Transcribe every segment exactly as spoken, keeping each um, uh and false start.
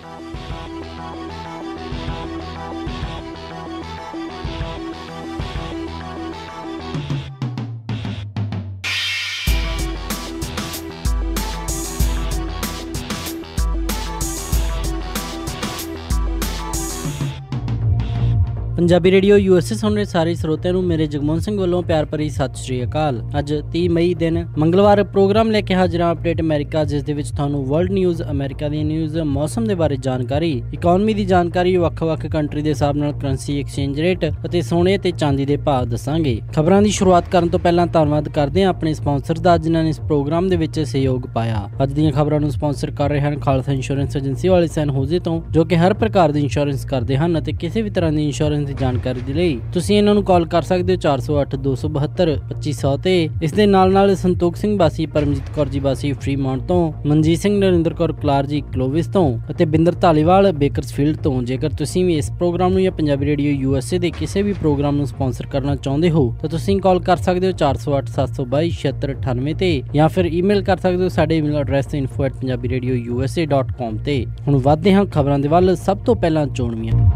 Punjabi radio USA सुन रहे सारे ਸਰੋਤਿਆਂ ਨੂੰ ਮੇਰੇ ਜਗਮੋਹਨ ਸਿੰਘ ਵੱਲੋਂ ਪਿਆਰ ਭਰੀ ਸਤਿ ਸ਼੍ਰੀ ਅਕਾਲ। ਅੱਜ ਤੀਹ ਮਈ ਦਿਨ ਮੰਗਲਵਾਰ ਪ੍ਰੋਗਰਾਮ ਲੈ ਕੇ ਹਾਜ਼ਰ ਹਾਂ ਅਪਡੇਟ ਅਮਰੀਕਾ, ਜਿਸ ਦੇ ਵਿੱਚ ਤੁਹਾਨੂੰ ਵਰਲਡ ਨਿਊਜ਼, ਅਮਰੀਕਾ ਦੀਆਂ ਨਿਊਜ਼, ਮੌਸਮ ਦੇ ਬਾਰੇ ਜਾਣਕਾਰੀ, ਇਕਨੋਮੀ ਦੀ ਜਾਣਕਾਰੀ, ਵੱਖ-ਵੱਖ ਕੰਟਰੀ ਦੇ ਹਿਸਾਬ ਨਾਲ ਕਰੰਸੀ ਐਕਸਚੇਂਜ ਰੇਟ ਅਤੇ ਸੋਨੇ ਤੇ ਚਾਂਦੀ ਦੇ ਭਾਅ ਦੱਸਾਂਗੇ। ਖਬਰਾਂ ਦੀ ਸ਼ੁਰੂਆਤ ਕਰਨ ਤੋਂ ਪਹਿਲਾਂ ਧੰਨਵਾਦ ਕਰਦੇ ਹਾਂ ਆਪਣੇ ਸਪਾਂਸਰ ਦਾ, ਜਿਨ੍ਹਾਂ ਨੇ ਇਸ ਪ੍ਰੋਗਰਾਮ ਦੇ ਵਿੱਚ ਸਹਿਯੋਗ ਪਾਇਆ। ਅੱਜ ਦੀਆਂ ਖਬਰਾਂ ਨੂੰ ਸਪਾਂਸਰ ਕਰ ਰਹੇ ਹਨ ਖਾਲਸਾ ਇੰਸ਼ੋਰੈਂਸ ਏਜੰਸੀ ਵਾਲੇ ਸੈਨ ਹੋਜ਼ੇ ਤੋਂ, ਜੋ ਕਿ ਹਰ ਪ੍ਰਕਾਰ ਦੀ ਇੰਸ਼ੋਰੈਂਸ ਕਰਦੇ ਹਨ ਅਤੇ ਕਿਸੇ ਵੀ ਤਰ੍ਹਾਂ ਦੀ ਇੰਸ਼ੋਰੈਂਸ ਦੀ ਜਾਣਕਾਰੀ ਦੇ ਲਈ ਤੁਸੀਂ ਇਹਨਾਂ ਨੂੰ ਕਾਲ ਕਰ ਸਕਦੇ ਹੋ ਚਾਰ ਸੌ ਅੱਠ ਦੋ ਸੌ ਬਹੱਤਰ ਪੱਚੀ ਸੌ ਤੇ। ਇਸ ਦੇ ਨਾਲ ਨਾਲ ਸੰਤੋਖ ਸਿੰਘ ਬਾਸੀ, ਪਰਮਜੀਤ ਕੌਰ ਜੀ ਬਾਸੀ ਫਰੀਮਾਉਂਟ ਤੋਂ, ਮਨਜੀਤ ਸਿੰਘ ਨਰਿੰਦਰ ਕੌਰ ਕਲਾਰ ਜੀ ਕਲੋਵਿਸ ਤੋਂ ਅਤੇ ਬਿੰਦਰ ਧਾਲੀਵਾਲ ਬੇਕਰਸਫੀਲਡ ਤੋਂ। ਜੇਕਰ ਤੁਸੀਂ ਵੀ ਇਸ ਪ੍ਰੋਗਰਾਮ ਨੂੰ ਜਾਂ ਪੰਜਾਬੀ ਰੇਡੀਓ ਯੂਐਸਏ ਦੇ ਕਿਸੇ ਵੀ ਪ੍ਰੋਗਰਾਮ ਨੂੰ ਸਪਾਂਸਰ ਕਰਨਾ ਚਾਹੁੰਦੇ ਹੋ ਤਾਂ ਤੁਸੀਂ ਕਾਲ ਕਰ ਸਕਦੇ ਹੋ ਚਾਰ ਸੌ ਅੱਠ ਸੱਤ ਸੌ ਬਾਈ ਛਿਅੱਤਰ ਅਠਾਨਵੇਂ ਤੇ, ਜਾਂ ਫਿਰ ਈਮੇਲ ਕਰ ਸਕਦੇ ਹੋ ਸਾਡੇ email address info at Punjabi radio USA dot com ਤੇ। ਹੁਣ ਵੱਧਦੇ ਹਾਂ ਖਬਰਾਂ ਦੇ ਵੱਲ। ਸਭ ਤੋਂ ਪਹਿਲਾਂ ਚੋਣਵੀਆਂ।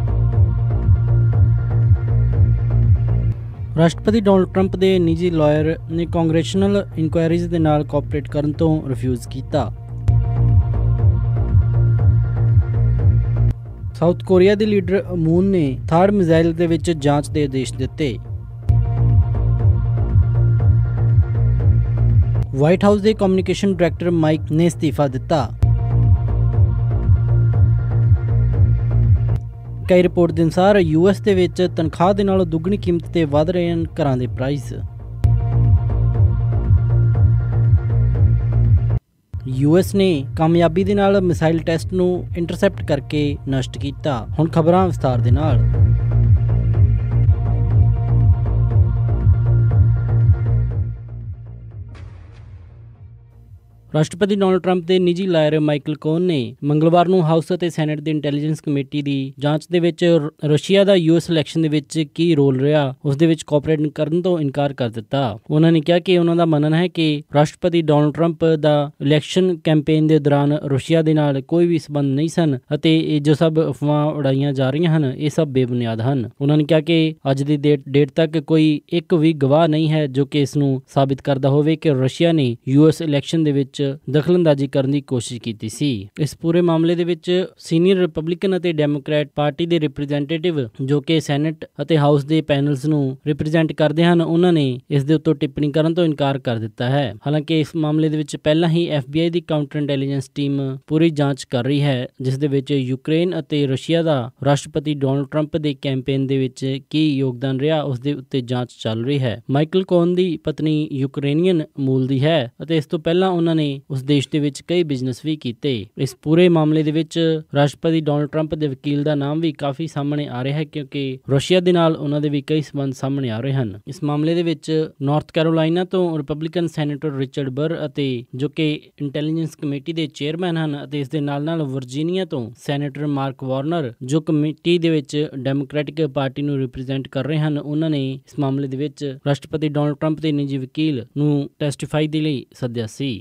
ਰਾਸ਼ਟਰਪਤੀ ਡੋਨਲਡ ਟਰੰਪ ਦੇ ਨਿੱਜੀ ਲਾਇਰ ਨੇ ਕਾਂਗਰੈਸ਼ਨਲ ਇਨਕੁਆਇਰੀਜ਼ ਦੇ ਨਾਲ ਕੋਆਪਰੇਟ ਕਰਨ ਤੋਂ ਰਿਫਿਊਜ਼ ਕੀਤਾ। ਸਾਊਥ ਕੋਰੀਆ ਦੇ ਲੀਡਰ ਮੂਨ ਨੇ ਥਾਰਡ ਮਿਜ਼ਾਈਲ ਦੇ ਵਿੱਚ ਜਾਂਚ ਦੇ ਆਦੇਸ਼ ਦਿੱਤੇ। ਵਾਈਟ ਹਾਊਸ ਦੇ ਕਮਿਊਨੀਕੇਸ਼ਨ ਡਾਇਰੈਕਟਰ ਮਾਈਕ ਨੇ ਅਸਤੀਫਾ ਦਿੱਤਾ। ਕਈ ਰਿਪੋਰਟ ਦੇ ਅਨੁਸਾਰ ਯੂਐਸ ਦੇ ਵਿੱਚ ਤਨਖਾਹ ਦੇ ਨਾਲੋਂ ਦੁੱਗਣੀ ਕੀਮਤ ਤੇ ਵਧ ਰਹੇ ਹਨ ਘਰਾਂ ਦੇ ਪ੍ਰਾਈਸ। ਯੂਐਸ ਨੇ ਕਾਮਯਾਬੀ ਦੇ ਨਾਲ ਮਿਸਾਈਲ ਟੈਸਟ ਨੂੰ ਇੰਟਰਸੈਪਟ ਕਰਕੇ ਨਸ਼ਟ ਕੀਤਾ। ਹੁਣ ਖਬਰਾਂ ਵਿਸਥਾਰ ਦੇ ਨਾਲ। ਰਾਸ਼ਟਰਪਤੀ ਡੋਨਲਡ ਟਰੰਪ ਦੇ ਨਿੱਜੀ ਲਾਇਰ ਮਾਈਕਲ ਕੋਨ ਨੇ ਮੰਗਲਵਾਰ ਨੂੰ ਹਾਊਸ ਅਤੇ ਸੈਨੇਟ ਦੀ ਇੰਟੈਲੀਜੈਂਸ ਕਮੇਟੀ ਦੀ ਜਾਂਚ ਦੇ ਵਿੱਚ ਰਸ਼ੀਆ ਦਾ ਯੂਐਸ ਇਲੈਕਸ਼ਨ ਦੇ ਵਿੱਚ ਕੀ ਰੋਲ ਰਿਹਾ, ਉਸ ਦੇ ਵਿੱਚ ਕੋਆਪਰੇਟ ਕਰਨ ਤੋਂ ਇਨਕਾਰ ਕਰ ਦਿੱਤਾ। ਉਹਨਾਂ ਨੇ ਕਿਹਾ ਕਿ ਉਹਨਾਂ ਦਾ ਮੰਨਣਾ ਹੈ ਕਿ ਰਾਸ਼ਟਰਪਤੀ ਡੋਨਲਡ ਟਰੰਪ ਦਾ ਇਲੈਕਸ਼ਨ ਕੈਂਪੇਨ ਦੇ ਦੌਰਾਨ ਰਸ਼ੀਆ ਦੇ ਨਾਲ ਕੋਈ ਵੀ ਸਬੰਧ ਨਹੀਂ ਸਨ ਅਤੇ ਇਹ ਜੋ ਸਭ ਅਫਵਾਹਾਂ ਉਡਾਈਆਂ ਜਾ ਰਹੀਆਂ ਹਨ ਇਹ ਸਭ ਬੇਬੁਨਿਆਦ ਹਨ। ਉਹਨਾਂ ਨੇ ਕਿਹਾ ਕਿ ਅੱਜ ਦੀ ਡੇਟ ਤੱਕ ਕੋਈ ਇੱਕ ਵੀ ਗਵਾਹ ਨਹੀਂ ਹੈ ਜੋ ਕਿ ਇਸ ਨੂੰ ਸਾਬਿਤ ਕਰਦਾ ਹੋਵੇ ਕਿ ਰਸ਼ੀਆ ਨੇ ਯੂਐਸ ਇਲੈਕਸ਼ਨ ਦੇ ਵਿੱਚ ਦਖਲਅੰਦਾਜ਼ੀ ਕਰਨ ਦੀ ਕੋਸ਼ਿਸ਼ ਕੀਤੀ ਸੀ। ਇਸ ਪੂਰੇ ਮਾਮਲੇ ਦੇ ਵਿੱਚ ਸੀਨੀਅਰ ਰਿਪਬਲਿਕਨ ਅਤੇ ਡੈਮੋਕ੍ਰੈਟ ਪਾਰਟੀ ਦੇ ਰਿਪਰੈਜ਼ੈਂਟੇਟਿਵ ਜੋ ਕਿ ਸੈਨੇਟ ਅਤੇ ਹਾਊਸ ਦੇ ਪੈਨਲਸ ਨੂੰ ਰਿਪਰੈਜ਼ੈਂਟ ਕਰਦੇ ਹਨ, ਉਹਨਾਂ ਨੇ ਇਸ ਦੇ ਉੱਤੇ ਟਿੱਪਣੀ ਕਰਨ ਤੋਂ ਇਨਕਾਰ ਕਰ ਦਿੱਤਾ ਹੈ। ਹਾਲਾਂਕਿ ਇਸ ਮਾਮਲੇ ਦੇ ਵਿੱਚ ਪਹਿਲਾਂ ਹੀ ਐਫ ਬੀ ਆਈ ਦੀ ਕਾਊਂਟਰ ਇੰਟੈਲੀਜੈਂਸ ਟੀਮ ਪੂਰੀ ਜਾਂਚ ਕਰ ਰਹੀ ਹੈ, ਜਿਸ ਦੇ ਵਿੱਚ ਯੂਕਰੇਨ ਅਤੇ ਰਸ਼ੀਆ ਦਾ ਰਾਸ਼ਟਰਪਤੀ ਡੋਨਲਡ ਟਰੰਪ ਦੇ ਕੈਂਪੇਨ ਦੇ ਵਿੱਚ ਕੀ ਯੋਗਦਾਨ ਰਿਹਾ ਉਸ ਦੇ ਉੱਤੇ ਜਾਂਚ ਚੱਲ ਰਹੀ ਹੈ। ਮਾਈਕਲ ਕੋਨ ਦੀ ਪਤਨੀ ਯੂਕਰੇਨੀਅਨ ਮੂਲ ਦੀ ਹੈ ਅਤੇ ਇਸ ਤੋਂ ਪਹਿਲਾਂ ਉਹਨਾਂ ਨੇ ਉਸ ਦੇਸ਼ ਦੇ ਵਿੱਚ ਕਈ ਬਿਜ਼ਨਸ ਵੀ ਕੀਤੇ। ਇਸ ਪੂਰੇ ਮਾਮਲੇ ਦੇ ਵਿੱਚ ਰਾਸ਼ਟਰਪਤੀ ਡੋਨਲਡ ਟਰੰਪ ਦੇ ਵਕੀਲ ਦਾ ਨਾਮ ਵੀ ਕਾਫੀ ਸਾਹਮਣੇ ਆ ਰਿਹਾ ਹੈ, ਕਿਉਂਕਿ ਰਸ਼ੀਆ ਦੇ ਨਾਲ ਉਹਨਾਂ ਦੇ ਵੀ ਕਈ ਸਬੰਧ ਸਾਹਮਣੇ ਆ ਰਹੇ ਹਨ। ਇਸ ਮਾਮਲੇ ਦੇ ਵਿੱਚ ਨਾਰਥ ਕੈਰੋਲਾਈਨਾ ਤੋਂ ਰਿਪਬਲਿਕਨ ਸੈਨੇਟਰ ਰਿਚਰਡ ਬਰ ਅਤੇ ਜੋ ਕਿ ਇੰਟੈਲੀਜੈਂਸ ਕਮੇਟੀ ਦੇ ਚੇਅਰਮੈਨ ਹਨ, ਅਤੇ ਇਸ ਦੇ ਨਾਲ ਨਾਲ ਵਰਜੀਨੀਆ ਤੋਂ ਸੈਨੇਟਰ ਮਾਰਕ ਵਾਰਨਰ ਜੋ ਕਮੇਟੀ ਦੇ ਵਿੱਚ ਡੈਮੋਕ੍ਰੈਟਿਕ ਪਾਰਟੀ ਨੂੰ ਰਿਪਰੈਜ਼ੈਂਟ ਕਰ ਰਹੇ ਹਨ, ਉਹਨਾਂ ਨੇ ਇਸ ਮਾਮਲੇ ਦੇ ਵਿੱਚ ਰਾਸ਼ਟਰਪਤੀ ਡੋਨਲਡ ਟਰੰਪ ਦੇ ਨਿੱਜੀ ਵਕੀਲ ਨੂੰ ਟੈਸਟੀਫਾਈ ਦੇ ਲਈ ਸੱਦਿਆ ਸੀ।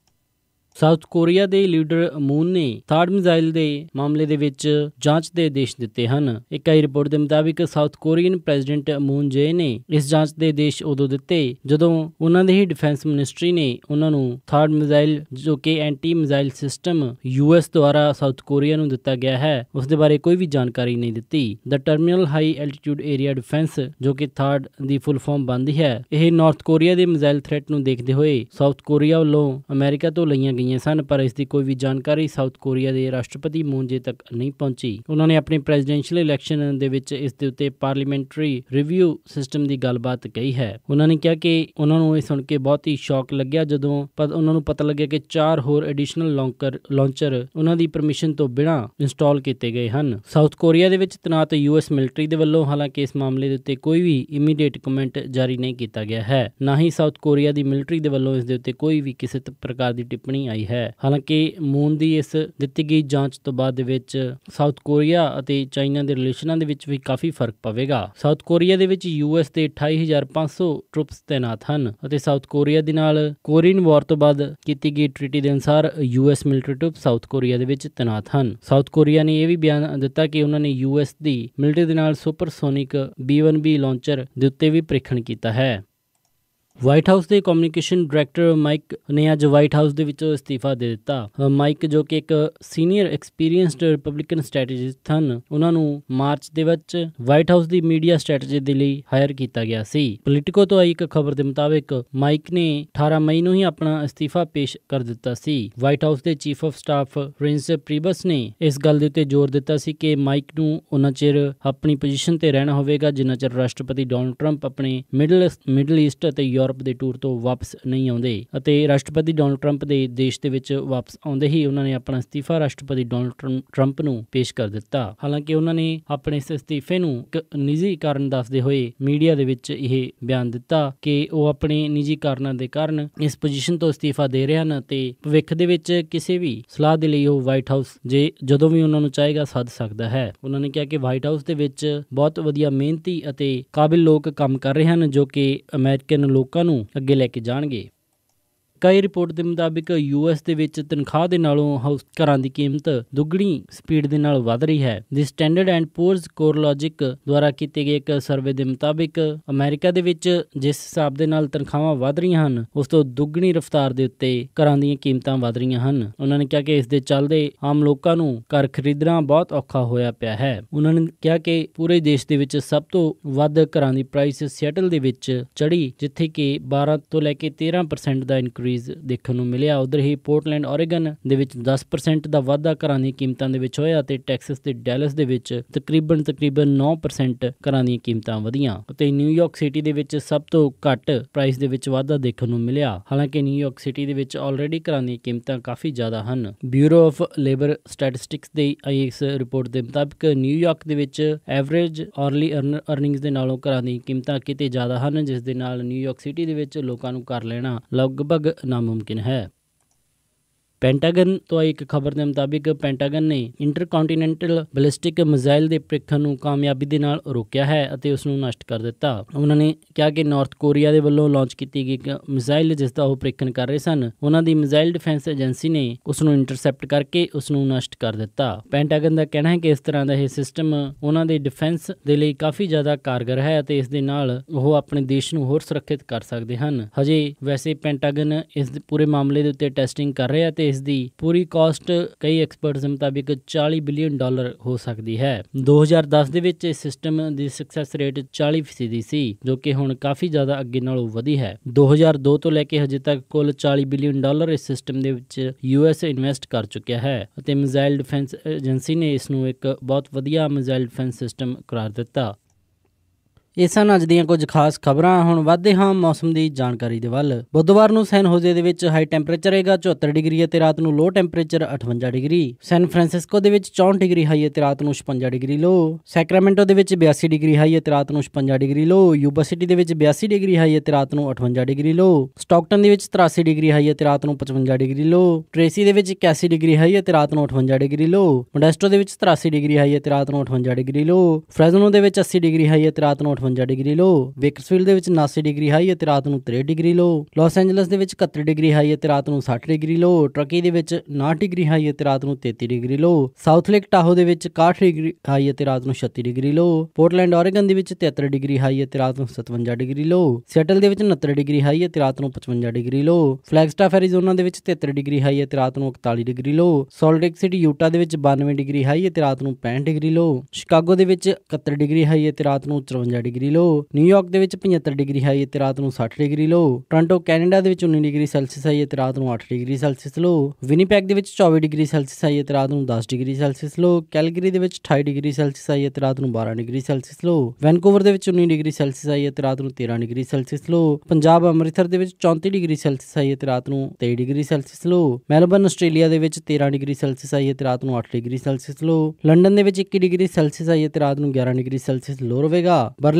ਸਾਊਥ ਕੋਰੀਆ ਦੇ ਲੀਡਰ ਮੂਨ ਨੇ ਥਾਰਡ ਮਿਜ਼ਾਈਲ ਦੇ ਮਾਮਲੇ ਦੇ ਵਿੱਚ ਜਾਂਚ ਦੇ ਆਦੇਸ਼ ਦਿੱਤੇ ਹਨ। ਇੱਕ ਆਈ ਰਿਪੋਰਟ ਦੇ ਮੁਤਾਬਿਕ ਸਾਊਥ ਕੋਰੀਅਨ ਪ੍ਰੈਜ਼ੀਡੈਂਟ ਮੂਨ ਜੇ ਨੇ ਇਸ ਜਾਂਚ ਦੇ ਆਦੇਸ਼ ਉਦੋਂ ਦਿੱਤੇ ਜਦੋਂ ਉਹਨਾਂ ਦੇ ਹੀ ਡਿਫੈਂਸ ਮਿਨਿਸਟਰੀ ਨੇ ਉਹਨਾਂ ਨੂੰ ਥਾਰਡ ਮਿਜ਼ਾਈਲ ਜੋ ਕਿ ਐਂਟੀ ਮਿਜ਼ਾਈਲ ਸਿਸਟਮ ਯੂਐਸ ਦੁਆਰਾ ਸਾਊਥ ਕੋਰੀਆ ਨੂੰ ਦਿੱਤਾ ਗਿਆ ਹੈ ਉਸ ਦੇ ਬਾਰੇ ਕੋਈ ਵੀ ਜਾਣਕਾਰੀ ਨਹੀਂ ਦਿੱਤੀ। The terminal high altitude area defence ਜੋ ਕਿ ਥਾਰਡ ਦੀ ਫੁੱਲ ਫਾਰਮ ਬਣਦੀ ਹੈ, ਇਹ ਨਾਰਥ ਕੋਰੀਆ ਦੇ ਮਿਜ਼ਾਈਲ ਥ੍ਰੈਟ ਨੂੰ ਦੇਖਦੇ ਹੋਏ ਸਾਊਥ ਕੋਰੀਆ ਵੱਲੋਂ ਅਮਰੀਕਾ ਤੋਂ ਲਈਆਂ ਗਈਆਂ ਸਨ, ਪਰ ਇਸ ਦੀ ਕੋਈ ਵੀ ਜਾਣਕਾਰੀ ਸਾਊਥ ਕੋਰੀਆ ਦੇ ਰਾਸ਼ਟਰਪਤੀ ਮੂਨ ਜੇ ਤੱਕ ਨਹੀਂ ਪਹੁੰਚੀ। ਉਹਨਾਂ ਨੇ ਆਪਣੀ ਪ੍ਰੈਜ਼ੀਡੈਂਸ਼ੀਅਲ ਇਲੈਕਸ਼ਨ ਦੇ ਵਿੱਚ ਇਸ ਦੇ ਉੱਤੇ ਪਾਰਲੀਮੈਂਟਰੀ ਰਿਵਿਊ ਸਿਸਟਮ ਦੀ ਗੱਲਬਾਤ ਕਹੀ ਹੈ। ਉਹਨਾਂ ਨੇ ਕਿਹਾ ਕਿ ਉਹਨਾਂ ਨੂੰ ਇਹ ਸੁਣ ਕੇ ਬਹੁਤ ਹੀ ਸ਼ੌਕ ਲੱਗਿਆ ਜਦੋਂ ਉਹਨਾਂ ਨੂੰ ਪਤਾ ਲੱਗਿਆ ਕਿ ਚਾਰ ਹੋਰ ਐਡੀਸ਼ਨਲ ਲੌਂਕਰ ਲਾਂਚਰ ਉਹਨਾਂ ਦੀ ਪਰਮਿਸ਼ਨ ਤੋਂ ਬਿਨਾਂ ਇੰਸਟਾਲ ਕੀਤੇ ਗਏ ਹਨ ਸਾਊਥ ਕੋਰੀਆ ਦੇ ਵਿੱਚ ਤੈਨਾਤ ਯੂਐਸ ਮਿਲਟਰੀ ਦੇ ਵੱਲੋਂ। ਹਾਲਾਂਕਿ ਇਸ ਮਾਮਲੇ ਦੇ ਉੱਤੇ ਕੋਈ ਵੀ ਇਮੀਡੀਏਟ ਕਮੈਂਟ ਜਾਰੀ ਨਹੀਂ ਕੀਤਾ ਗਿਆ ਹੈ, ਨਾ ਹੀ ਸਾਊਥ ਕੋਰੀਆ ਦੀ ਮਿਲਟਰੀ ਦੇ ਵੱਲੋਂ ਇਸ ਦੇ ਉੱਤੇ ਕੋਈ ਵੀ ਕਿਸੇ ਪ੍ਰਕਾਰ ਦੀ ਟਿੱਪਣੀ ਆਈ ਆਈ ਹੈ। ਹਾਲਾਂਕਿ ਮੂਨ ਦੀ ਇਸ ਦਿੱਤੀ ਗਈ ਜਾਂਚ ਤੋਂ ਬਾਅਦ ਦੇ ਵਿੱਚ ਸਾਊਥ ਕੋਰੀਆ ਅਤੇ ਚਾਈਨਾ ਦੇ ਰਿਲੇਸ਼ਨਾਂ ਦੇ ਵਿੱਚ ਵੀ ਕਾਫੀ ਫਰਕ ਪਵੇਗਾ। ਸਾਊਥ ਕੋਰੀਆ ਦੇ ਵਿੱਚ ਯੂ ਐਸ ਦੇ ਅਠਾਈ ਹਜ਼ਾਰ ਪੰਜ ਸੌ ਟਰੂਪਸ ਤੈਨਾਤ ਹਨ ਅਤੇ ਸਾਊਥ ਕੋਰੀਆ ਦੇ ਨਾਲ ਕੋਰੀਅਨ ਵਾਰ ਤੋਂ ਬਾਅਦ ਕੀਤੀ ਗਈ ਟ੍ਰੀਟੀ ਦੇ ਅਨੁਸਾਰ U S military troop South Korea ਦੇ ਵਿੱਚ ਤੈਨਾਤ ਹਨ। ਸਾਊਥ ਕੋਰੀਆ ਨੇ ਇਹ ਵੀ ਬਿਆਨ ਦਿੱਤਾ ਕਿ ਉਹਨਾਂ ਨੇ ਯੂ ਐਸ ਦੀ ਮਿਲਟਰੀ ਦੇ ਨਾਲ supersonic B one B launcher ਦੇ ਉੱਤੇ ਵੀ ਪ੍ਰੀਖਣ ਕੀਤਾ ਹੈ। ਵਾਈਟ ਹਾਊਸ ਦੇ ਕਮਿਊਨੀਕੇਸ਼ਨ ਡਾਇਰੈਕਟਰ ਮਾਈਕ ਨੇ ਅੱਜ ਵਾਈਟ ਹਾਊਸ ਦੇ ਵਿੱਚੋਂ ਅਸਤੀਫਾ ਦੇ ਦਿੱਤਾ। ਮਾਈਕ ਜੋ ਕਿ ਇੱਕ ਸੀਨੀਅਰ ਐਕਸਪੀਰੀਅੰਸਡ ਰਿਪਬਲਿਕਨ ਸਟ੍ਰੈਟੇਜਿਸਟ ਹਨ, ਉਹਨਾਂ ਨੂੰ ਮਾਰਚ ਦੇ ਵਿੱਚ ਵਾਈਟ ਹਾਊਸ ਦੀ ਮੀਡੀਆ ਸਟ੍ਰੈਟਜੀ ਦੇ ਲਈ ਹਾਇਰ ਕੀਤਾ ਗਿਆ ਸੀ। ਪੋਲੀਟੀਕੋ ਤੋਂ ਆਈ ਇੱਕ ਖਬਰ ਦੇ ਮੁਤਾਬਿਕ ਮਾਈਕ ਨੇ ਅਠਾਰਾਂ ਮਈ ਨੂੰ ਹੀ ਆਪਣਾ ਅਸਤੀਫਾ ਪੇਸ਼ ਕਰ ਦਿੱਤਾ ਸੀ। ਵਾਈਟ ਹਾਊਸ ਦੇ chief of staff Reince Priebus ਨੇ ਇਸ ਗੱਲ ਦੇ ਉੱਤੇ ਜ਼ੋਰ ਦਿੱਤਾ ਸੀ ਕਿ ਮਾਈਕ ਨੂੰ ਉਹਨਾਂ ਚਿਰ ਆਪਣੀ ਪੋਜੀਸ਼ਨ ਤੇ ਰਹਿਣਾ ਹੋਵੇਗਾ ਜਿੰਨਾ ਚਿਰ ਰਾਸ਼ਟਰਪਤੀ ਡੋਨਲਡ ਟਰੰਪ ਆਪਣੇ ਮਿਡਲ ਮਿਡਲ ਈਸਟ ਅਤੇ ਯੂਰਪ ਦੇ ਟੂਰ ਤੋਂ ਵਾਪਸ ਨਹੀਂ ਆਉਂਦੇ ਅਤੇ ਰਾਸ਼ਟਰਪਤੀ ਡੋਨਲਡ ਟਰੰਪ ਦੇ ਦੇਸ਼ ਦੇ ਵਿੱਚ ਵਾਪਸ ਆਉਂਦੇ ਹੀ ਉਹਨਾਂ ਨੇ ਆਪਣਾ ਅਸਤੀਫਾ ਰਾਸ਼ਟਰਪਤੀ ਡੋਨਲਡ ਟਰੰਪ ਨੂੰ ਪੇਸ਼ ਕਰ ਦਿੱਤਾ। ਹਾਲਾਂਕਿ ਉਹਨਾਂ ਨੇ ਆਪਣੇ ਇਸ ਅਸਤੀਫੇ ਨੂੰ ਇੱਕ ਨਿੱਜੀ ਕਾਰਨ ਦੱਸਦੇ ਹੋਏ ਮੀਡੀਆ ਦੇ ਵਿੱਚ ਇਹ ਬਿਆਨ ਦਿੱਤਾ ਕਿ ਉਹ ਆਪਣੇ ਨਿੱਜੀ ਕਾਰਨਾਂ ਦੇ ਕਾਰਨ ਇਸ ਪੋਜੀਸ਼ਨ ਤੋਂ ਅਸਤੀਫਾ ਦੇ ਰਹੇ ਹਨ ਅਤੇ ਭਵਿੱਖ ਦੇ ਵਿੱਚ ਕਿਸੇ ਵੀ ਸਲਾਹ ਦੇ ਲਈ ਉਹ ਵਾਈਟ ਹਾਊਸ ਜੇ ਜਦੋਂ ਵੀ ਉਹਨਾਂ ਨੂੰ ਚਾਹੇਗਾ ਸੱਦ ਸਕਦਾ ਹੈ। ਉਹਨਾਂ ਨੇ ਕਿਹਾ ਕਿ ਵਾਈਟ ਹਾਊਸ ਦੇ ਵਿੱਚ ਬਹੁਤ ਵਧੀਆ ਮਿਹਨਤੀ ਅਤੇ ਕਾਬਿਲ ਲੋਕ ਕੰਮ ਕਰ ਰਹੇ ਹਨ ਜੋ ਕਿ ਅਮਰੀਕਨ ਲੋਕਾਂ ਨੂੰ ਅੱਗੇ ਲੈ ਕੇ ਜਾਣਗੇ। ਕਈ ਰਿਪੋਰਟ ਦੇ ਮੁਤਾਬਿਕ ਯੂ ਐਸ ਦੇ ਵਿੱਚ ਤਨਖਾਹ ਦੇ ਨਾਲੋਂ ਹਾਊਸ ਘਰਾਂ ਦੀ ਕੀਮਤ ਦੁੱਗਣੀ ਸਪੀਡ ਦੇ ਨਾਲ ਵਧ ਰਹੀ ਹੈ। ਦੀ ਸਟੈਂਡਰਡ ਐਂਡ ਪੂਅਰਜ਼ ਕੋਰਲੋਜਿਕ ਦੁਆਰਾ ਕੀਤੇ ਗਏ ਇੱਕ ਸਰਵੇ ਦੇ ਮੁਤਾਬਿਕ ਅਮਰੀਕਾ ਦੇ ਵਿੱਚ ਜਿਸ ਹਿਸਾਬ ਦੇ ਨਾਲ ਤਨਖਾਹਾਂ ਵਧ ਰਹੀਆਂ ਹਨ ਉਸ ਤੋਂ ਦੁੱਗਣੀ ਰਫ਼ਤਾਰ ਦੇ ਉੱਤੇ ਘਰਾਂ ਦੀਆਂ ਕੀਮਤਾਂ ਵਧ ਰਹੀਆਂ ਹਨ। ਉਹਨਾਂ ਨੇ ਕਿਹਾ ਕਿ ਇਸ ਦੇ ਚੱਲਦੇ ਆਮ ਲੋਕਾਂ ਨੂੰ ਘਰ ਖਰੀਦਣਾ ਬਹੁਤ ਔਖਾ ਹੋਇਆ ਪਿਆ ਹੈ। ਉਹਨਾਂ ਨੇ ਕਿਹਾ ਕਿ ਪੂਰੇ ਦੇਸ਼ ਦੇ ਵਿੱਚ ਸਭ ਤੋਂ ਵੱਧ ਘਰਾਂ ਦੀ ਪ੍ਰਾਈਸ ਸਿਐਟਲ ਦੇ ਵਿੱਚ ਚੜੀ ਜਿੱਥੇ ਕਿ ਬਾਰਾਂ ਤੋਂ ਲੈ ਕੇ ਤੇਰਾਂ ਪਰਸੈਂਟ ਦਾ ਇਨਕਰੀਜ਼ ਦੇਖਣ ਨੂੰ ਮਿਲਿਆ। ਉਧਰ ਹੀ ਪੋਰਟਲੈਂਡ ਓਰੇਗਨ ਦੇ ਵਿੱਚ ਦਸ ਪਰਸੈਂਟ ਦਾ ਵਾਧਾ ਘਰਾਂ ਦੀਆਂ ਕੀਮਤਾਂ ਦੇ ਵਿੱਚ ਹੋਇਆ ਅਤੇ ਟੈਕਸਸ ਤੇ ਡੈਲਸ ਦੇ ਵਿੱਚ ਤਕਰੀਬਨ ਤਕਰੀਬਨ ਨੌ ਪਰਸੈਂਟ ਘਰਾਂ ਦੀਆਂ ਕੀਮਤਾਂ ਵਧੀਆਂ ਅਤੇ ਨਿਊਯਾਰਕ ਸਿਟੀ ਦੇ ਵਿੱਚ ਸਭ ਤੋਂ ਘੱਟ ਪ੍ਰਾਈਸ ਦੇ ਵਿੱਚ ਵਾਧਾ ਦੇਖਣ ਨੂੰ ਮਿਲਿਆ। ਹਾਲਾਂਕਿ ਨਿਊਯਾਰਕ ਸਿਟੀ ਦੇ ਵਿੱਚ ਆਲਰੇਡੀ ਘਰਾਂ ਦੀਆਂ ਕੀਮਤਾਂ ਕਾਫੀ ਜ਼ਿਆਦਾ ਹਨ। ਬਿਊਰੋ ਆਫ ਲੇਬਰ ਸਟੈਟਿਸਟਿਕਸ ਦੇ ਆਈ ਇਸ ਰਿਪੋਰਟ ਦੇ ਮੁਤਾਬਿਕ ਨਿਊਯਾਰਕ ਦੇ ਵਿੱਚ ਐਵਰੇਜ ਆਰਲੀ ਅਰਨਿੰਗਸ ਦੇ ਨਾਲੋਂ ਘਰਾਂ ਦੀਆਂ ਕੀਮਤਾਂ ਕਿਤੇ ਜ਼ਿਆਦਾ ਹਨ ਜਿਸ ਦੇ ਨਾਲ ਨਿਊਯਾਰਕ ਸਿਟੀ ਦੇ ਵਿੱਚ ਲੋਕਾਂ ਨੂੰ ਘਰ ਲੈਣਾ ਲਗਭਗ ਨਾਮੁਮਕਿਨ ਹੈ। ਪੈਂਟਾਗਨ ਤੋਂ ਆਈ ਇੱਕ ਖਬਰ ਦੇ ਮੁਤਾਬਿਕ ਪੈਂਟਾਗਨ ਨੇ ਇੰਟਰਕਾਂਟੀਨੈਂਟਲ ਬੈਲਿਸਟਿਕ ਮਿਜ਼ਾਈਲ ਦੇ ਪ੍ਰੀਖਣ ਨੂੰ ਕਾਮਯਾਬੀ ਦੇ ਨਾਲ ਰੋਕਿਆ ਹੈ ਅਤੇ ਉਸ ਨੂੰ ਨਸ਼ਟ ਕਰ ਦਿੱਤਾ। ਉਹਨਾਂ ਨੇ ਕਿਹਾ ਕਿ ਨਾਰਥ ਕੋਰੀਆ ਦੇ ਵੱਲੋਂ ਲਾਂਚ ਕੀਤੀ ਗਈ ਇੱਕ ਮਿਜ਼ਾਈਲ ਜਿਸ ਦਾ ਉਹ ਪ੍ਰੀਖਣ ਕਰ ਰਹੇ ਸਨ, ਉਹਨਾਂ ਦੀ ਮਿਜ਼ਾਈਲ ਡਿਫੈਂਸ ਏਜੰਸੀ ਨੇ ਉਸ ਨੂੰ ਇੰਟਰਸੈਪਟ ਕਰਕੇ ਉਸ ਨੂੰ ਨਸ਼ਟ ਕਰ ਦਿੱਤਾ। ਪੈਂਟਾਗਨ ਦਾ ਕਹਿਣਾ ਹੈ ਕਿ ਇਸ ਤਰ੍ਹਾਂ ਦਾ ਇਹ ਸਿਸਟਮ ਉਹਨਾਂ ਦੇ ਡਿਫੈਂਸ ਦੇ ਲਈ ਕਾਫੀ ਜ਼ਿਆਦਾ ਕਾਰਗਰ ਹੈ ਅਤੇ ਇਸ ਦੇ ਨਾਲ ਉਹ ਆਪਣੇ ਦੇਸ਼ ਨੂੰ ਹੋਰ ਸੁਰੱਖਿਅਤ ਕਰ ਸਕਦੇ ਹਨ। ਹਜੇ ਵੈਸੇ ਪੈਂਟਾਗਨ ਇਸ ਪੂਰੇ ਮਾਮਲੇ ਦੇ ਉੱਤੇ ਟੈਸਟਿੰਗ ਕਰ ਰਿਹਾ ਤੇ ਇਸ ਦੀ ਪੂਰੀ ਕਾਸਟ ਕਈ ਐਕਸਪਰਟਸ ਦੇ ਮੁਤਾਬਿਕ ਚਾਲੀ ਬਿਲੀਅਨ ਡਾਲਰ ਹੋ ਸਕਦੀ ਹੈ। ਦੋ ਹਜ਼ਾਰ ਦਸ ਦੇ ਵਿੱਚ ਇਸ ਸਿਸਟਮ ਦੀ ਸਕਸੈਸ ਰੇਟ ਚਾਲੀ ਫੀਸਦੀ ਸੀ ਜੋ ਕਿ ਹੁਣ ਕਾਫੀ ਜ਼ਿਆਦਾ ਅੱਗੇ ਨਾਲੋਂ ਵਧੀ ਹੈ। ਦੋ ਹਜ਼ਾਰ ਦੋ ਤੋਂ ਲੈ ਕੇ ਹਜੇ ਤੱਕ ਕੁੱਲ ਚਾਲੀ ਬਿਲੀਅਨ ਡਾਲਰ ਇਸ ਸਿਸਟਮ ਦੇ ਵਿੱਚ ਯੂ ਐਸ ਇਨਵੈਸਟ ਕਰ ਚੁੱਕਿਆ ਹੈ ਅਤੇ ਮਿਜ਼ਾਈਲ ਡਿਫੈਂਸ ਏਜੰਸੀ ਨੇ ਇਸ ਨੂੰ ਇੱਕ ਬਹੁਤ ਵਧੀਆ ਮਿਜ਼ਾਈਲ ਡਿਫੈਂਸ ਸਿਸਟਮ ਕਰਾਰ ਦਿੱਤਾ। ਇਹ ਸਨ ਅੱਜ ਦੀਆਂ ਕੁਝ ਖਾਸ ਖਬਰਾਂ। ਹੁਣ ਵੱਧਦੇ ਹਾਂ ਮੌਸਮ ਦੀ ਜਾਣਕਾਰੀ ਦੇ ਵੱਲ। ਬੁੱਧਵਾਰ ਨੂੰ ਸੈਨ ਹੋਜ਼ੇ ਦੇ ਵਿੱਚ ਹਾਈ ਟੈਂਪਰੇਚਰ ਰਹੇਗਾ ਚੁਹੱਤਰ ਡਿਗਰੀ ਅਤੇ ਰਾਤ ਨੂੰ ਲੋ ਟੈਂਪਰੇਚਰ ਅਠਵੰਜਾ ਡਿਗਰੀ। ਸੈਨ ਫਰਾਂਸਿਸਕੋ ਦੇ ਵਿੱਚ ਚੌਂਹਠ ਡਿਗਰੀ ਹਾਈ ਅਤੇ ਰਾਤ ਨੂੰ ਛਪੰਜਾ ਡਿਗਰੀ ਲੋ। ਸੈਕਰਾਮੈਂਟੋ ਦੇ ਵਿੱਚ ਬਿਆਸੀ ਡਿਗਰੀ ਹਾਈ ਅਤੇ ਰਾਤ ਨੂੰ ਛਪੰਜਾ ਡਿਗਰੀ ਲੋ। ਯੂਬਾ ਸਿਟੀ ਦੇ ਵਿੱਚ ਬਿਆਸੀ ਡਿਗਰੀ ਹਾਈ ਅਤੇ ਰਾਤ ਨੂੰ ਅਠਵੰਜਾ ਡਿਗਰੀ ਲੋ। ਸਟਾਕਟਨ ਦੇ ਵਿੱਚ ਤਰਾਸੀ ਡਿਗਰੀ ਹਾਈ ਅਤੇ ਰਾਤ ਨੂੰ ਪਚਵੰਜਾ ਡਿਗਰੀ ਲੋ। ਟ੍ਰੇਸੀ ਦੇ ਵਿੱਚ ਇਕਿਆਸੀ ਡਿਗਰੀ ਹਾਈ ਅਤੇ ਰਾਤ ਨੂੰ ਅਠਵੰਜਾ ਡਿਗਰੀ ਲੋ। ਮੋਡੈਸਟੋ ਦੇ ਵਿੱਚ ਤਰਾਸੀ ਡਿਗਰੀ ਹਾਈ ਅਤੇ ਰਾਤ ਨੂੰ ਅਠਵੰਜਾ ਡਿਗਰੀ ਲੋ। ਫ੍ਰੈਜ਼ਨੋ ਦੇ ਵਿੱਚ ਅੱਸੀ ਡਿਗਰੀ ਹਾਈ ਅਤੇ ਰਾਤ ਨੂੰ ਅਠਵੰਜਾ ਡਿਗਰੀ ਲੋ। ਬੇਕਰਸਫੀਲਡ ਦੇ ਵਿੱਚ ਉਨਾਸੀ ਡਿਗਰੀ ਹਾਈ ਅਤੇ ਰਾਤ ਨੂੰ ਤਰੇਹਠ ਡਿਗਰੀ ਲੋ। ਲਾਸ ਐਂਜਲਸ ਦੇ ਵਿੱਚ ਇਕਹੱਤਰ ਡਿਗਰੀ ਹਾਈ ਅਤੇ ਰਾਤ ਨੂੰ ਸੱਠ ਡਿਗਰੀ ਲੋ। ਟਰਕੀ ਦੇ ਵਿੱਚ ਉਨਾਹਠ ਡਿਗਰੀ ਹਾਈ ਅਤੇ ਰਾਤ ਨੂੰ ਤੇਤੀ degree low. South Lake Tahoe ਦੇ ਵਿੱਚ ਇਕਾਹਠ ਡਿਗਰੀ ਹਾਈ ਅਤੇ ਰਾਤ ਨੂੰ ਛੱਤੀ ਡਿਗਰੀ ਲੋ। ਪੋਰਟਲੈਂਡ ਓਰੇਗਨ ਦੇ ਵਿੱਚ ਤਿਹੱਤਰ ਡਿਗਰੀ ਹਾਈ ਅਤੇ ਰਾਤ ਨੂੰ ਸਤਵੰਜਾ ਡਿਗਰੀ ਲੋ। ਸਿਐਟਲ ਦੇ ਵਿੱਚ ਉਨੱਤਰ ਡਿਗਰੀ ਹਾਈ ਅਤੇ ਰਾਤ ਨੂੰ ਪਚਵੰਜਾ ਡਿਗਰੀ ਲੋ। ਫਲੈਗਸਟਾਫ ਐਰੀਜ਼ੋਨਾ ਦੇ ਵਿੱਚ ਤਿਹੱਤਰ ਡਿਗਰੀ ਹਾਈ ਅਤੇ ਰਾਤ ਨੂੰ ਇਕਤਾਲੀ degree low. Salt Lake City Utah ਦੇ ਵਿੱਚ ਬਾਨਵੇਂ ਡਿਗਰੀ ਹਾਈ ਅਤੇ ਰਾਤ ਨੂੰ ਪੈਂਹਠ ਡਿਗਰੀ ਲੋ। ਸ਼ਿਕਾਗੋ ਦੇ ਵਿੱਚ ਇਕਹੱਤਰ ਡਿਗਰੀ ਹਾਈ ਅਤੇ ਰਾਤ ਨੂੰ ਚੁਰੰਜਾ ਡਿਗਰੀ ਲੋ। ਨਿਊਯਾਰਕ ਦੇ ਵਿੱਚ ਪਝੱਤਰ ਡਿਗਰੀ ਹਾਈ ਅਤੇ ਰਾਤ ਨੂੰ ਸੱਠ ਡਿਗਰੀ ਲੋ। ਟੋਰਾਂਟੋ ਕੈਨੇਡਾ ਦੇ ਵਿੱਚ ਉੱਨੀ ਡਿਗਰੀ ਸੈਲਸੀਅਸ ਹਾਈ ਅਤੇ ਰਾਤ ਨੂੰ ਅੱਠ ਡਿਗਰੀ ਸੈਲਸੀਅਸ ਲੋ। ਵਿਨੀਪੈਗ ਦੇ ਵਿੱਚ ਚੌਵੀ ਡਿਗਰੀ ਸੈਲਸੀਅਸ ਹਾਈ ਅਤੇ ਰਾਤ ਨੂੰ ਦਸ ਡਿਗਰੀ ਸੈਲਸੀਅਸ ਲੋ। ਕੈਲਗਰੀ ਦੇ ਵਿੱਚ ਅਠਾਈ ਡਿਗਰੀ ਸੈਲਸੀਅਸ ਹਾਈ ਅਤੇ ਰਾਤ ਨੂੰ ਬਾਰਾਂ ਡਿਗਰੀ ਸੈਲਸੀਅਸ ਲੋ। ਵੈਨਕੂਵਰ ਦੇ ਵਿੱਚ ਉੱਨੀ ਡਿਗਰੀ ਸੈਲਸੀਅਸ ਹਾਈ ਅਤੇ ਰਾਤ ਨੂੰ ਤੇਰਾਂ degree Celsius low. Punjab Amritsar ਦੇ ਵਿੱਚ ਚੌਂਤੀ ਡਿਗਰੀ ਸੈਲਸੀਅਸ ਹਾਈ ਅਤੇ ਰਾਤ ਨੂੰ ਤੇਈ degree Celsius low. Melbourne Australia ਦੇ ਵਿੱਚ ਤੇਰਾਂ ਡਿਗਰੀ ਸੈਲਸੀਅਸ ਹਾਈ ਅਤੇ ਰਾਤ ਨੂੰ ਅੱਠ ਡਿਗਰੀ ਸੈਲਸੀਅਸ ਲੋ। ਲੰਡਨ ਦੇ ਵਿੱਚ ਇੱਕੀ ਡਿਗਰੀ ਸੈਲਸੀਅਸ ਹਾਈ ਅਤੇ ਰਾਤ ਨੂੰ ਗਿਆਰਾਂ ਡਿਗਰੀ ਸੈਲਸੀਅਸ ਲੋ ਰਹੇਗਾ। ਬਰਲਿਨ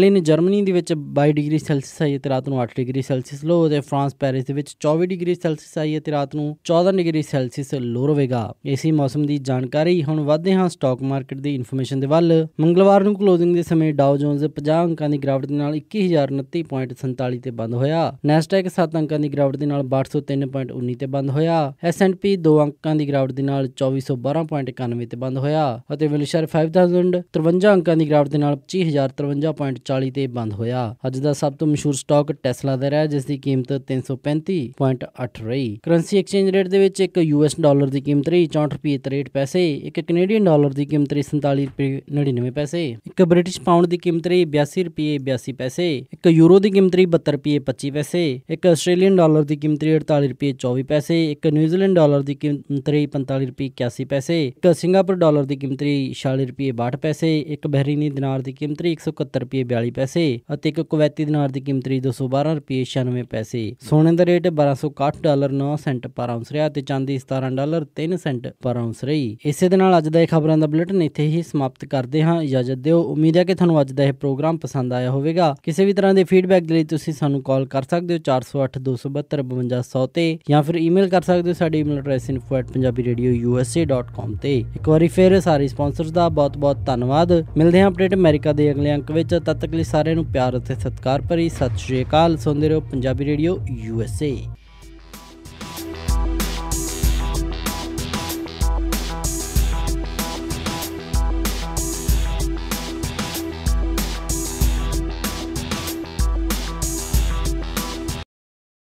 ਬਰਲਿਨ ਜਰਮਨੀ ਦੇ ਵਿੱਚ ਬਾਈ ਡਿਗਰੀ ਸੈਲਸੀਅਸ ਆਈ ਅਤੇ ਰਾਤ ਨੂੰ ਅੱਠ ਡਿਗਰੀ ਸੈਲਸੀਅਸ ਲੋ, ਅਤੇ ਫਰਾਂਸ ਪੈਰਿਸ ਦੇ ਵਿੱਚ ਚੌਵੀ ਡਿਗਰੀ ਸੈਲਸੀਅਸ ਆਈ ਅਤੇ ਰਾਤ ਨੂੰ ਚੌਦਾਂ ਡਿਗਰੀ ਸੈਲਸੀਅਸ ਲੋ ਰਹੇਗਾ। ਇਸੀ ਮੌਸਮ ਦੀ ਜਾਣਕਾਰੀ। ਹੁਣ ਵੱਧਦੇ ਹਾਂ ਸਟਾਕ ਮਾਰਕੀਟ ਦੀ ਇਨਫੋਰਮੇਸ਼ਨ ਦੇ ਵੱਲ। ਮੰਗਲਵਾਰ ਨੂੰ ਕਲੋਜ਼ਿੰਗ ਦੇ ਸਮੇਂ ਡਾਓ ਜੋਨਸ ਪੰਜਾਹ ਅੰਕਾਂ ਦੀ ਗਿਰਾਵਟ ਦੇ ਨਾਲ ਇੱਕੀ ਹਜ਼ਾਰ ਉਨੱਤੀ ਪੁਆਇੰਟ ਸੰਤਾਲੀ ਤੇ ਬੰਦ ਹੋਇਆ। ਨੈਸਡੈਕ ਸੱਤ ਅੰਕਾਂ ਦੀ ਗਿਰਾਵਟ ਦੇ ਨਾਲ ਬਾਹਠ ਸੌ ਤਿੰਨ ਪੁਆਇੰਟ ਉੱਨੀ ਤੇ ਬੰਦ ਹੋਇਆ। ਐਸ ਐਂਡ ਪੀ ਦੋ ਅੰਕਾਂ ਦੀ ਗਿਰਾਵਟ ਦੇ ਨਾਲ ਚੌਵੀ ਸੌ ਬਾਰਾਂ ਪੁਆਇੰਟ ਇਕਾਨਵੇਂ ਤੇ ਬੰਦ ਹੋਇਆ, ਅਤੇ ਵਿਲਸ਼ਰ ਪੰਜ ਹਜ਼ਾਰ ਤਰਵੰਜਾ ਅੰਕਾਂ ਦੀ ਗਿਰਾਵਟ ਦੇ ਨਾਲ ਪੱਚੀ ਹਜ਼ਾਰ ਤਰਵੰਜਾ ਪੁਆਇੰਟ ਚਾਲੀ ਤੇ ਬੰਦ ਹੋਇਆ। ਅੱਜ ਦਾ ਸਭ ਤੋਂ ਮਸ਼ਹੂਰ ਸਟਾਕ ਟੈਸਲਾ ਦਾ ਰਿਹਾ, ਜਿਸ ਦੀ ਕੀਮਤ ਤਿੰਨ ਸੌ ਪੈਂਤੀ ਪੁਆਇੰਟ ਅੱਠ ਰਹੀ। ਕਰੰਸੀ ਐਕਸਚੇਂਜ ਰੇਟ ਦੇ ਵਿੱਚ ਇੱਕ ਯੂਐਸ ਡਾਲਰ ਦੀ ਕੀਮਤ ਰਹੀ ਚੌਂਹਠ ਰੁਪਏ ਤਰੇਹਠ ਪੈਸੇ, ਇੱਕ ਕੈਨੇਡੀਅਨ ਡਾਲਰ ਦੀ ਕੀਮਤ ਰਹੀ ਸੰਤਾਲੀ ਰੁਪਏ ਨੜਿਨਵੇਂ ਪੈਸੇ, ਇੱਕ ਬ੍ਰਿਟਿਸ਼ ਪਾਉਂਡ ਦੀ ਕੀਮਤ ਰਹੀ ਬਿਆਸੀ ਰੁਪਏ ਬਿਆਸੀ ਪੈਸੇ, ਇੱਕ ਯੂਰੋ ਦੀ ਕੀਮਤ ਰਹੀ ਬਹੱਤਰ ਰੁਪਏ ਪੱਚੀ ਪੈਸੇ, ਇੱਕ ਆਸਟ੍ਰੇਲੀਅਨ ਡਾਲਰ ਦੀ ਕੀਮਤ ਰਹੀ ਅੜਤਾਲੀ ਰੁਪਏ ਚੌਵੀ ਪੈਸੇ, ਇੱਕ ਨਿਊਜ਼ੀਲੈਂਡ ਡਾਲਰ ਦੀ ਕੀਮਤ ਰਹੀ ਪੰਤਾਲੀ ਰੁਪਏ ਇਕਿਆਸੀ ਪੈਸੇ, ਇੱਕ ਸਿੰਗਾਪੁਰ ਡਾਲਰ ਦੀ ਕੀਮਤ ਰਹੀ ਛਿਆਲੀ ਰੁਪਏ ਬਾਹਠ ਪੈਸੇ, ਇੱਕ ਬਹਿਰੀਨੀ ਦਿਨਾਰ ਦੀ ਕੀਮਤ ਰਹੀ ਇੱਕ ਸੌ ਇਕਹੱਤਰ ਰੁਪਏ ਬਿਆਲੀ ਪੈਸੇ, ਅਤੇ ਇੱਕ ਕੁਵੈਤੀ ਦਿਨਾਰ ਦੀ ਕੀਮਤ ਰਹੀ ਦੋ ਸੌ ਬਾਰਾਂ ਰੁਪਏ ਛਿਆਨਵੇਂ ਪੈਸੇ। ਸੋਨੇ ਦਾ ਰੇਟ ਬਾਰਾਂ ਸੌ ਇਕਾਹਠ ਡਾਲਰ ਨੌ ਸੈਂਟ ਪਰ ਆਉਂਸ ਰਿਹਾ, ਤੇ ਚਾਂਦੀ ਸਤਾਰਾਂ ਡਾਲਰ ਤਿੰਨ ਸੈਂਟ ਪਰ ਆਉਂਸ ਰਹੀ। ਇਸੇ ਦੇ ਨਾਲ ਅੱਜ ਦਾ ਇਹ ਖਬਰਾਂ ਦਾ ਬੁਲੇਟਿਨ ਇੱਥੇ ਹੀ ਸਮਾਪਤ ਕਰਦੇ ਹਾਂ। ਇਜਾਜ਼ਤ ਦਿਓ। ਉਮੀਦ ਹੈ ਕਿ ਤੁਹਾਨੂੰ ਅੱਜ ਦਾ ਇਹ ਪ੍ਰੋਗਰਾਮ ਪਸੰਦ ਆਇਆ ਹੋਵੇਗਾ। ਕਿਸੇ ਵੀ ਤਰ੍ਹਾਂ ਦੇ ਫੀਡਬੈਕ ਦੇ ਲਈ ਤੁਸੀਂ ਸਾਨੂੰ ਕਾਲ ਕਰ ਸਕਦੇ ਹੋ ਚਾਰ ਸੌ ਅੱਠ ਦੋ ਸੌ ਬਹੱਤਰ ਬਵੰਜਾ ਸੌ ਤੇ, ਜਾਂ ਫਿਰ ਈਮੇਲ ਕਰ ਸਕਦੇ ਹੋ ਸਾਡੀ email address info at Punjabi radio U S A dot com ਤੇ। ਇੱਕ ਵਾਰੀ ਫਿਰ ਸਾਰੇ ਸਪਾਂਸਰਸ ਦਾ ਬਹੁਤ ਬਹੁਤ ਧੰਨਵਾਦ। ਮਿਲਦੇ ਹਾਂ ਅਪਡੇਟ ਅਮਰੀਕਾ ਦੇ ਅਗਲੇ ਅੰਕ ਵਿੱਚ। ਤਦ ਤੱਕ ਲਈ ਸਾਰਿਆਂ ਨੂੰ ਪਿਆਰ ਅਤੇ ਸਤਿਕਾਰ ਭਰੀ ਸਤਿ ਸ਼੍ਰੀ ਅਕਾਲ। ਸੁਣਦੇ ਰਹੋ ਪੰਜਾਬੀ ਰੇਡੀਓ ਯੂ ਐਸ ਏ।